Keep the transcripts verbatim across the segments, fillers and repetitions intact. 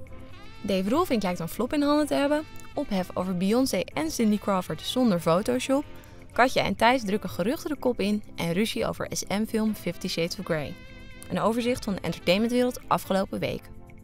Dave Roelvink lijkt een flop in handen te hebben, ophef over Beyoncé en Cindy Crawford zonder Photoshop, Katja en Thijs drukken geruchten de kop in en ruzie over S M-film Fifty Shades of Grey. Een overzicht van de entertainmentwereld afgelopen week.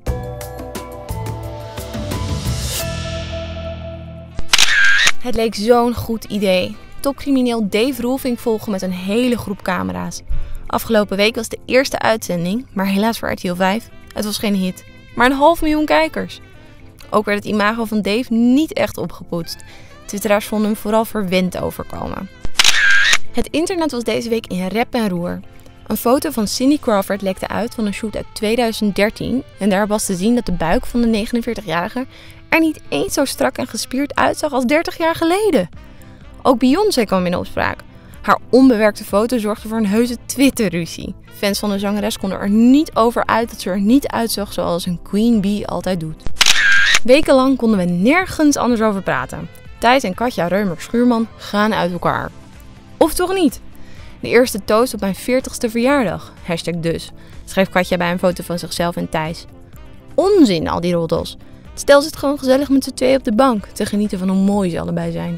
Het leek zo'n goed idee. Topcrimineel Dave Roelvink volgen met een hele groep camera's. Afgelopen week was de eerste uitzending, maar helaas voor R T L vijf, het was geen hit. Maar een half miljoen kijkers. Ook werd het imago van Dave niet echt opgepoetst. Twitteraars vonden hem vooral verwend overkomen. Het internet was deze week in rep en roer. Een foto van Cindy Crawford lekte uit van een shoot uit tweeduizend dertien en daar was te zien dat de buik van de negenenveertigjarige er niet eens zo strak en gespierd uitzag als dertig jaar geleden. Ook Beyoncé kwam in opspraak. Haar onbewerkte foto zorgde voor een heuse Twitter-ruzie. Fans van de zangeres konden er niet over uit dat ze er niet uitzag zoals een Queen Bee altijd doet. Wekenlang konden we nergens anders over praten. Thijs en Katja Reumert-Schuurman gaan uit elkaar. Of toch niet? De eerste toast op mijn veertigste verjaardag. Hashtag dus. Schreef Katja bij een foto van zichzelf en Thijs. Onzin al die roddels. Stel zit gewoon gezellig met z'n tweeën op de bank te genieten van hoe mooi ze allebei zijn.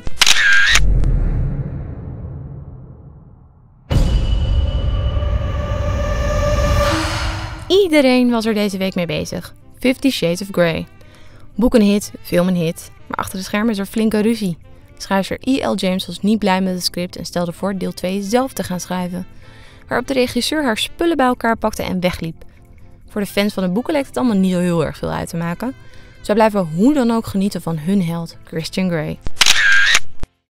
Iedereen was er deze week mee bezig. Fifty Shades of Grey. Boek een hit, film een hit, maar achter de schermen is er flinke ruzie. Schrijver E L James was niet blij met het script en stelde voor deel twee zelf te gaan schrijven. Waarop de regisseur haar spullen bij elkaar pakte en wegliep. Voor de fans van de boeken lijkt het allemaal niet zo heel erg veel uit te maken. Zij blijven hoe dan ook genieten van hun held, Christian Grey.